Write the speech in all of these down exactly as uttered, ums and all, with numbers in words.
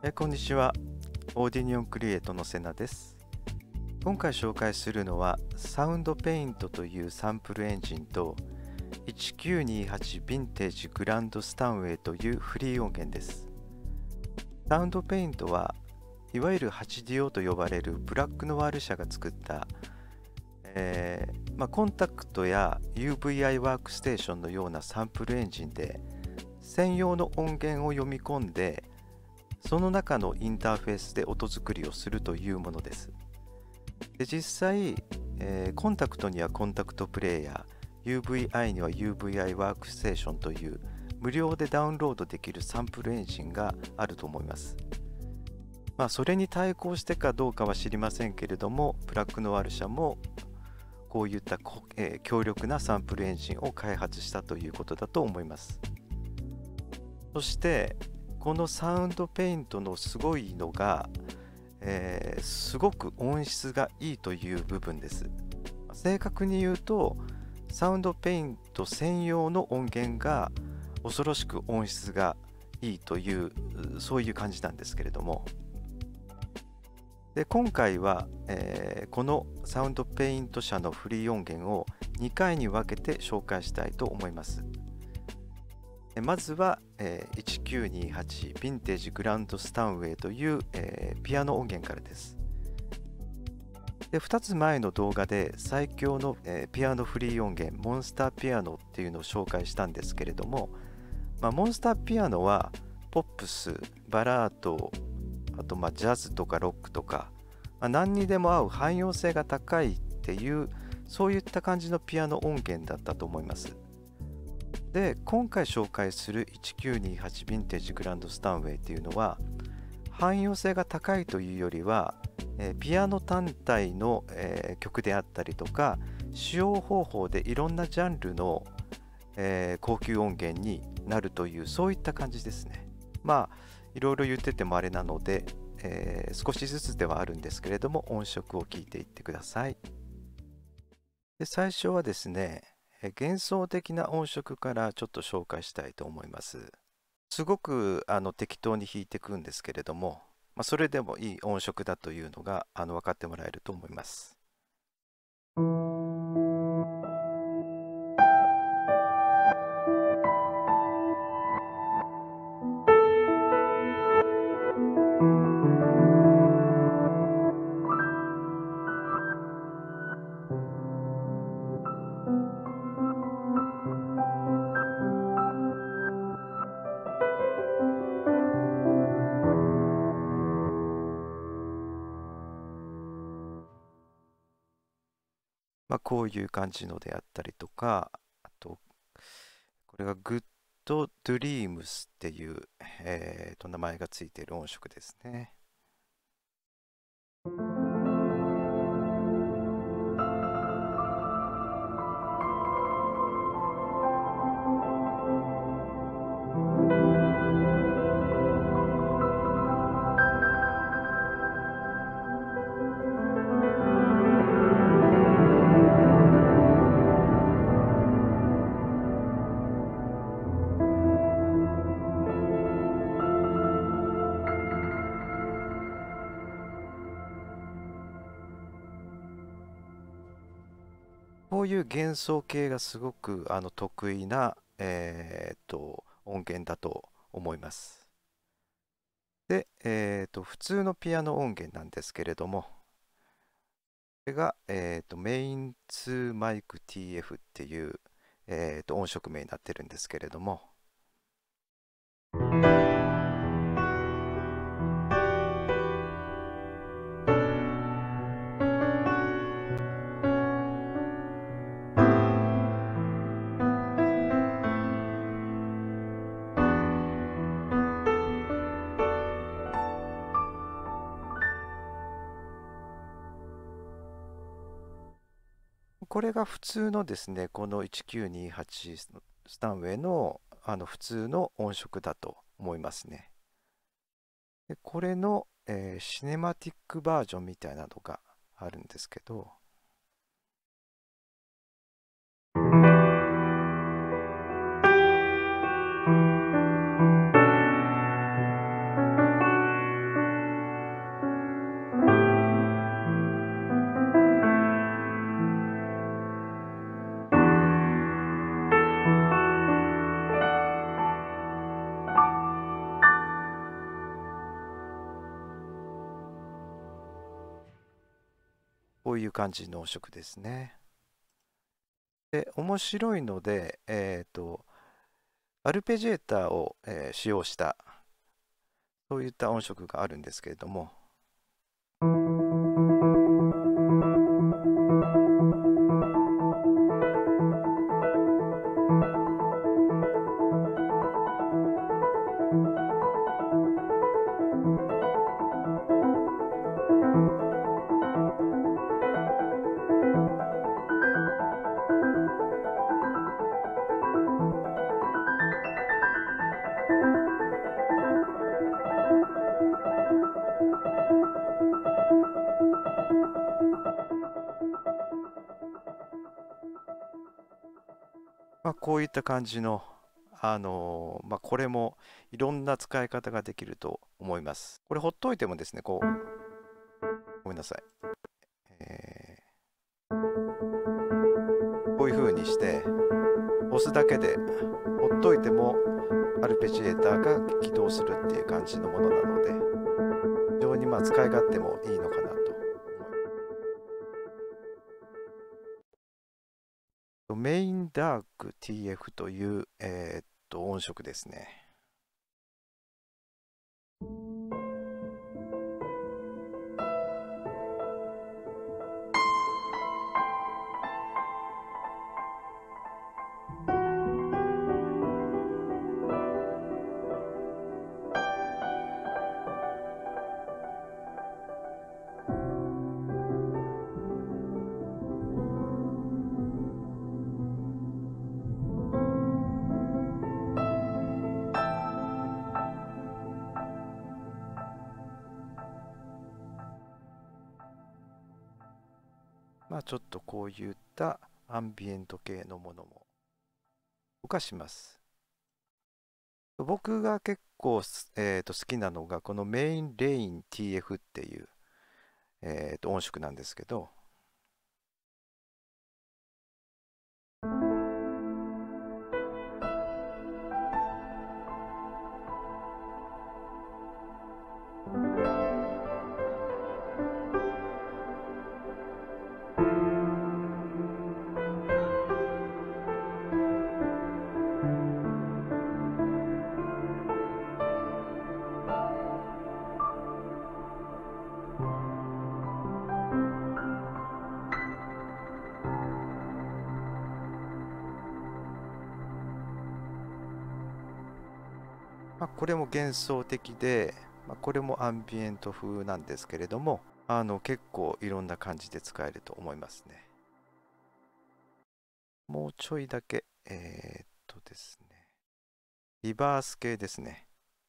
えこんにちは。オーディニオンクリエイトのセナです。今回紹介するのはサウンドペイントというサンプルエンジンといちきゅうにはちヴィンテージグランドスタンウェイというフリー音源です。サウンドペイントはいわゆる エイチディーオー と呼ばれるブラックノワール社が作った、えーまあ、コンタクトや ユーブイアイ ワークステーションのようなサンプルエンジンで専用の音源を読み込んでその中のインターフェースで音作りをするというものです。で実際、えー、コンタクトにはコンタクトプレイヤー、ユーブイアイ には ユーブイアイ ワークステーションという無料でダウンロードできるサンプルエンジンがあると思います。まあ、それに対抗してかどうかは知りませんけれども、ブラックノワール社もこういった、えー、強力なサンプルエンジンを開発したということだと思います。そしてこのサウンドペイントのすごいのが、えー、すごく音質がいいという部分です。正確に言うとサウンドペイント専用の音源が恐ろしく音質がいいというそういう感じなんですけれども、で今回は、えー、このサウンドペイント社のフリー音源をにかいに分けて紹介したいと思います。まずは、えー、いちきゅうにはちヴィンテージグランドスタンウェイという、えー、ピアノ音源からです。でふたつまえの動画で最強の、えー、ピアノフリー音源モンスターピアノっていうのを紹介したんですけれども、まあ、モンスターピアノはポップス、バラード、あとまあジャズとかロックとか、まあ、何にでも合う汎用性が高いっていうそういった感じのピアノ音源だったと思います。で今回紹介するいちきゅうにはちヴィンテージグランドスタンウェイっていうのは汎用性が高いというよりは、えー、ピアノ単体の、えー、曲であったりとか使用方法でいろんなジャンルの、えー、高級音源になるというそういった感じですね。まあいろいろ言っててもあれなので、えー、少しずつではあるんですけれども音色を聞いていってください。で最初はですね幻想的な音色からちょっと紹介したいと思います。すごくあの適当に弾いていくんですけれども、まあ、それでもいい音色だというのがあの分かってもらえると思います。まあ、こういう感じのであったりとか、あとこれがグッドドリームスっていう、えーと名前がついている音色ですね。こういう幻想系がすごくあの得意な、えーと音源だと思います。で、えーと普通のピアノ音源なんですけれども、これが、えーとメインツーマイク ティーエフ っていう、えーと音色名になってるんですけれども、これが普通のですね、このいちきゅうにはちスタンウェイの、あの普通の音色だと思いますね。で、これの、えーシネマティックバージョンみたいなのがあるんですけど、 ういう感じの音色ですね。で、面白いので、えっと、アルペジエーターを、えー使用した、そういった音色があるんですけれども、まあ、こういった感じの、あのーまあ、これもいろんな使い方ができると思います。これほっといてもですね、こう、ごめんなさい。えーこういう風にして押すだけでほっといてもアルペジエーターが起動するっていう感じのものなので、非常にまあ使い勝手もいいのかなと思います。メインダーク ティーエフ という、えーっと音色ですね。まあちょっとこういったアンビエント系のものも動かします。僕が結構、えー、と好きなのがこのメインレイン ティーエフ っていう、えー、と音色なんですけど、まあ、これも幻想的で、まあ、これもアンビエント風なんですけれども、あの結構いろんな感じで使えると思いますね。もうちょいだけ、えーっとですね、リバース系ですね。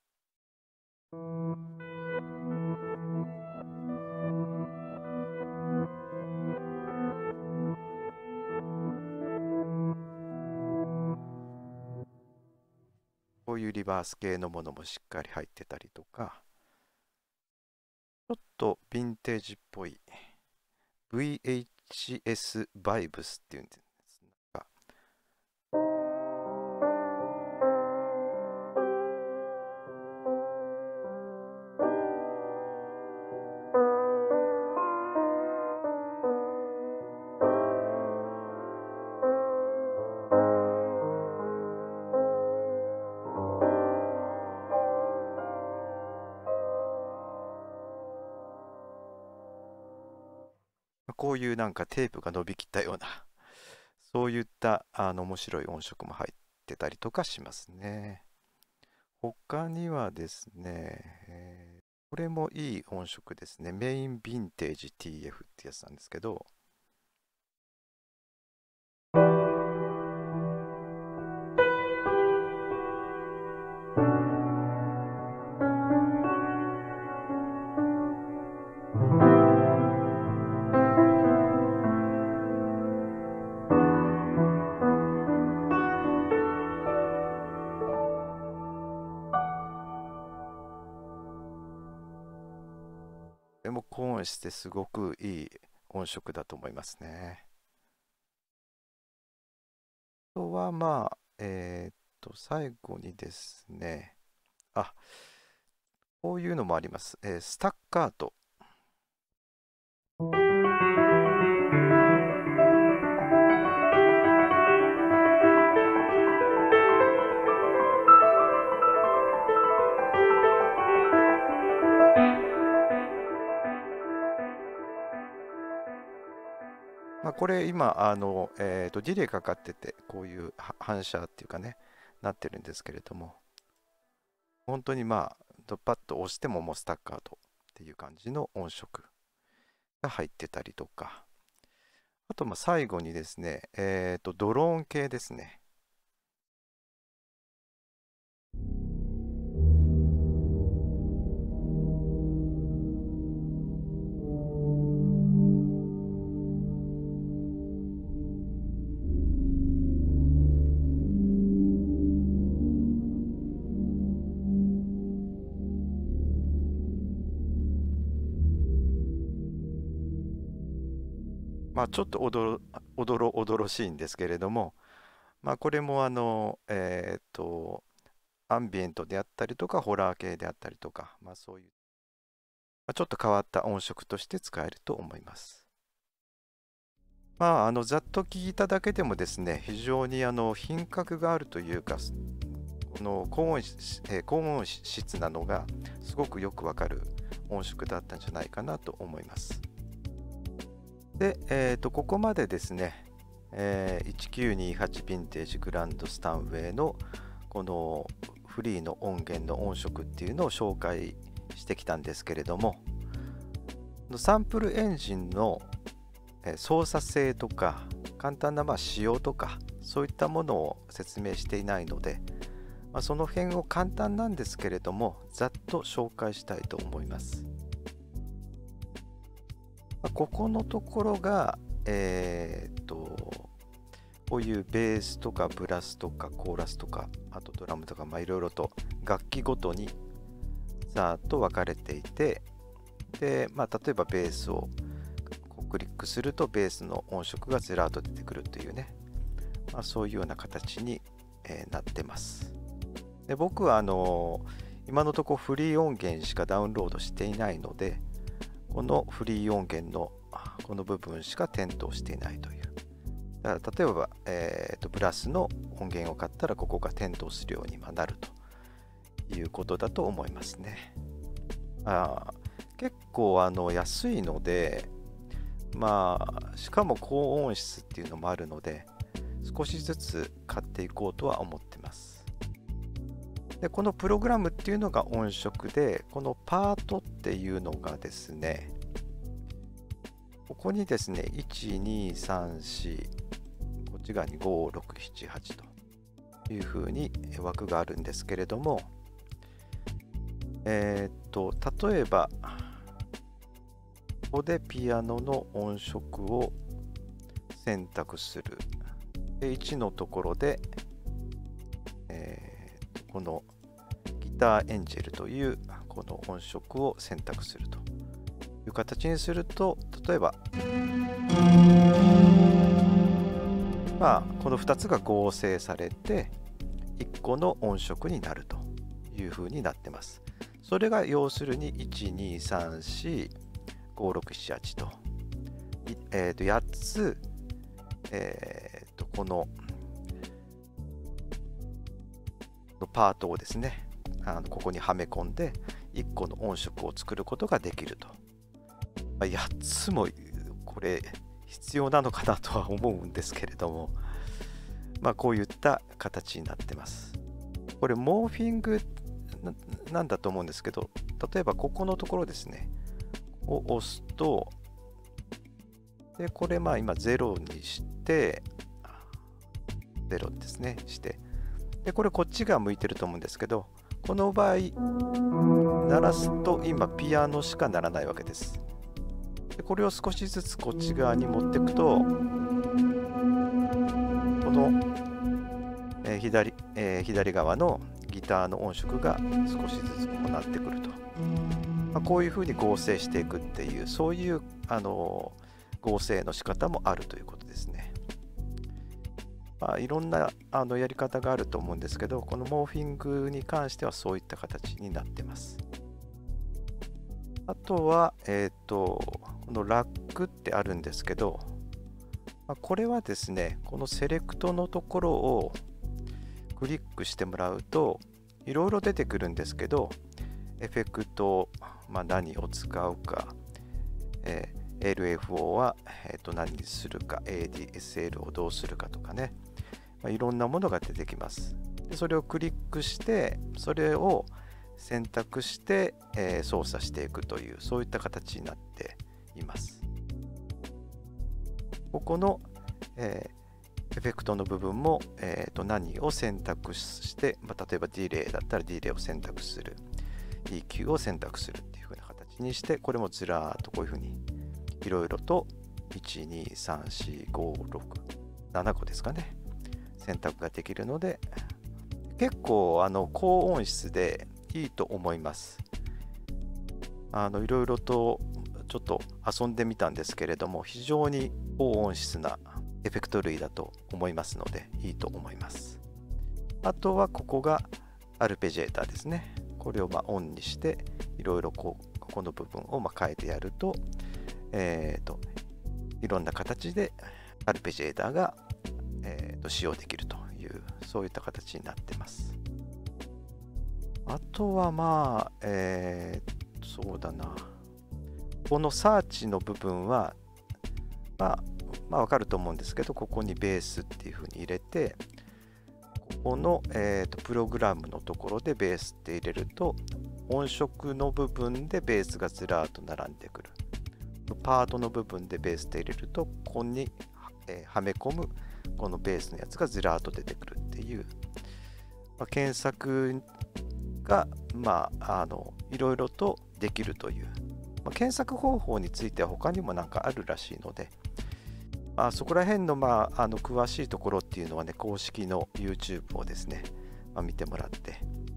こういうリバース系のものもしっかり入ってたりとか、ちょっとヴィンテージっぽい ブイエイチエス バイブスっていうんですか。こういうなんかテープが伸びきったような、そういったあの面白い音色も入ってたりとかしますね。他にはですね、えーこれもいい音色ですね。メインヴィンテージ ティーエフ ってやつなんですけど、でも高音質ですごくいい音色だと思いますね。あとはまあ、えーっと、最後にですね、あ、こういうのもあります。えースタッカート。 これ今あの、えーと、ディレイかかってて、こういう反射っていうかね、なってるんですけれども、本当にまあ、ドパッと押してももうスタッカートっていう感じの音色が入ってたりとか、あとまあ最後にですね、えーと、ドローン系ですね。まあ、ちょっとおどろ、おどろおどろしいんですけれども、まあ、これもあの、えっと、アンビエントであったりとか、ホラー系であったりとか、まあ、そういう、まあ、ちょっと変わった音色として使えると思います。まあ、あのざっと聞いただけでもですね、非常にあの品格があるというか、この高音質、えー高音質なのがすごくよくわかる音色だったんじゃないかなと思います。で、えーと、ここまでですね、えー、いちきゅうにはちヴィンテージグランドスタンウェイのこのフリーの音源の音色っていうのを紹介してきたんですけれども、サンプルエンジンの操作性とか簡単なまあ仕様とかそういったものを説明していないので、まあ、その辺を簡単なんですけれどもざっと紹介したいと思います。まあ、ここのところがえー、っとこういうベースとかブラスとかコーラスとかあとドラムとかいろいろと楽器ごとにざーっと分かれていて、で、まあ、例えばベースをクリックするとベースの音色がずらっと出てくるというね、まあ、そういうような形に、えーなってます。で僕はあのー今のところフリー音源しかダウンロードしていないので、このフリー音源のこの部分しか点灯していないという。だから例えば、えーと、ブラスの音源を買ったらここが点灯するようになるということだと思いますね。あ結構あの安いので、まあしかも高音質っていうのもあるので少しずつ買っていこうとは思ってます。でこのプログラムっていうのが音色で、このパートっていうのがですね、ここにですねいちにさんしこっち側にごろくしちはちというふうに枠があるんですけれども、えー、っと例えばここでピアノの音色を選択する。でいちのところで、えー、このギターエンジェルというこの音色を選択するという形にすると、例えば、まあ、このふたつが合成されていっこの音色になるというふうになってます。それが要するにいちにさんしごろくしちはちと、えー、とやっつ、えー、とこのパートをですね、あのここにはめ込んでいっこの音色を作ることができると。まあ、やっつもこれ必要なのかなとは思うんですけれども、まあ、こういった形になってます。これモーフィングなんだと思うんですけど、例えばここのところですねを押すと、でこれまあ今ゼロにしてゼロですねして、でこれこっちが向いてると思うんですけど、この場合鳴らすと今ピアノしか鳴らないわけです。でこれを少しずつこっち側に持っていくと、この、えー 左、えー左側のギターの音色が少しずつこうなってくると、まあ、こういうふうに合成していくっていう、そういうあの合成の仕方もあるということですね。まあ、いろんなあのやり方があると思うんですけど、このモーフィングに関してはそういった形になってます。あとは、えっと、このラックってあるんですけど、まあ、これはですね、このセレクトのところをクリックしてもらうと、いろいろ出てくるんですけど、エフェクト、まあ、何を使うか、えーエルエフオー は、えー、と何にするか、エーディーエスエル をどうするかとかね、まあ、いろんなものが出てきます。でそれをクリックして、それを選択して、えー、操作していくという、そういった形になっています。ここの、えー、エフェクトの部分も、えー、と何を選択して、まあ、例えばディレイだったらディレイを選択する、イーキュー を選択するっていう風な形にして、これもずらーっとこういう風にいろいろといち、に、さん、よん、ご、ろく、ななこですかね、選択ができるので、結構あの高音質でいいと思います。あのいろいろとちょっと遊んでみたんですけれども、非常に高音質なエフェクト類だと思いますので、いいと思います。あとはここがアルペジエーターですね。これをまあオンにして、いろいろこうここの部分をまあ変えてやると、えーと、いろんな形でアルペジエーターが、えーと使用できるという、そういった形になってます。あとはまあ、えー、そうだな。このサーチの部分は、まあ、まあわかると思うんですけど、ここにベースっていうふうに入れて、ここの、えーと、プログラムのところでベースって入れると、音色の部分でベースがずらーっと並んでくる。パートの部分でベースって入れると、ここに、えー、はめ込むこのベースのやつがずらーっと出てくるっていう、まあ、検索が、まあ、あのいろいろとできるという、まあ、検索方法については他にもなんかあるらしいので、まあ、そこら辺の、まあ、あの詳しいところっていうのはね、公式の YouTube をですね、まあ、見てもらって、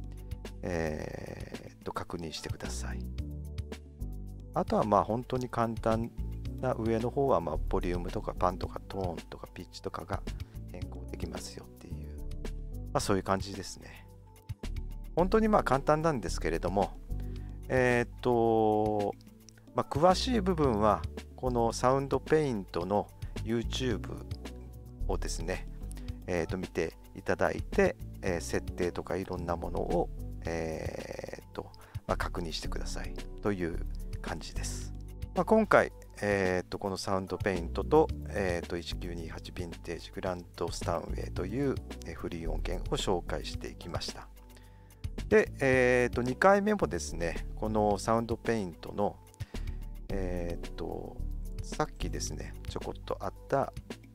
えー、っと確認してください。あとはまあ本当に簡単な上の方は、まあボリュームとかパンとかトーンとかピッチとかが変更できますよっていう、まあ、そういう感じですね。本当にまあ簡単なんですけれども、えー、っと、まあ、詳しい部分はこのサウンドペイントの YouTube をですね、えー、と見ていただいて、えー、設定とかいろんなものを、えーとまあ、確認してくださいという感じです。まあ、今回、えー、とこのサウンドペイントと、えー、といちきゅうにはちヴィンテージグランドスタンウェイというフリー音源を紹介していきました。で、えー、とにかいめもですね、このサウンドペイントの、えー、とさっきですね、ちょこっとあった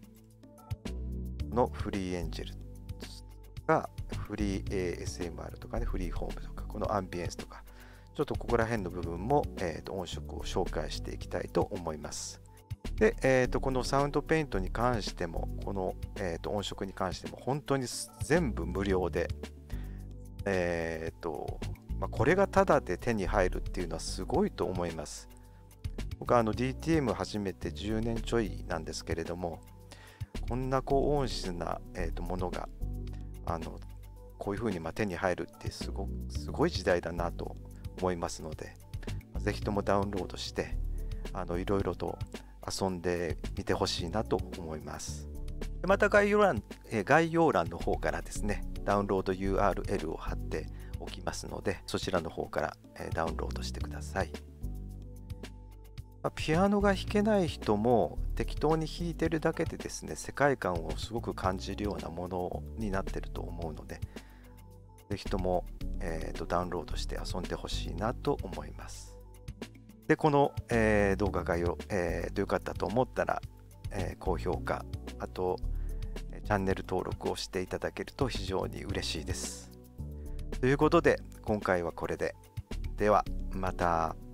のフリーエンジェルとかフリー エーエスエムアール とかね、フリーホームとか、このアンビエンスとか、ちょっとここら辺の部分も、えー、と音色を紹介していきたいと思います。で、えー、とこのサウンドペイントに関しても、この、えー、と音色に関しても本当に全部無料で、えーとまあ、これがタダで手に入るっていうのはすごいと思います。僕はあの ディーティーエム 始めてじゅうねんちょいなんですけれども、こんな高音質な、えー、とものがあのこういう風にまあ手に入るってすご、すごい時代だなと思いますので、ぜひともダウンロードしてあのいろいろと遊んでみてほしいなと思います。また概要欄、え概要欄の方からですね、ダウンロード ユーアールエル を貼っておきますので、そちらの方からえダウンロードしてください。ピアノが弾けない人も適当に弾いてるだけでですね、世界観をすごく感じるようなものになってると思うので、ぜひとも、えー、とダウンロードして遊んでほしいなと思います。で、この、えー、動画がよ、えー、良かったと思ったら、えー、高評価、あとチャンネル登録をしていただけると非常に嬉しいです。ということで、今回はこれで。では、また。